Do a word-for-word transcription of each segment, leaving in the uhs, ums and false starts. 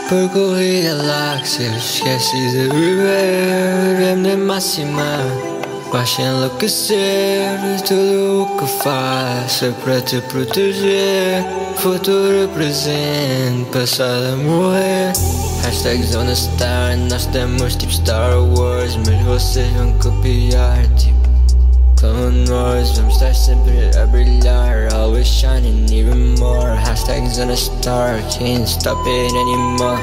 Percorri galáxias, esqueci de viver. Minha máxima, vais-te enlouquecer. Tudo o que faço é para te proteger. Futuro, presente, passado, morrer. Hashtags on estar, nós temos tipo Star Wars, mas vocês vão copiar, tipo como nós. Vamos estar sempre a brilhar, always shining even more. Hashtags on star, can't stop it anymore.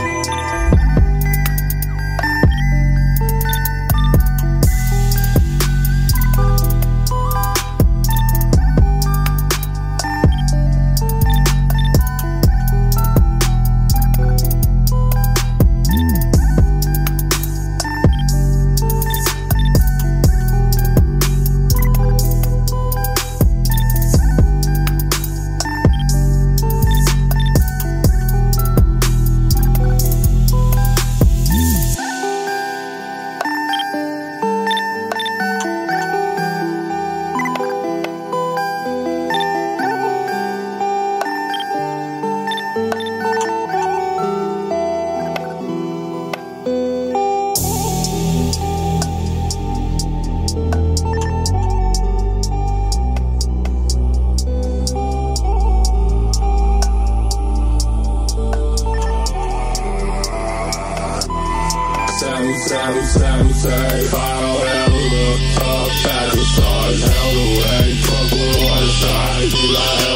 Sematary, I don't ever look up at the stars. Held away, fuck with one side,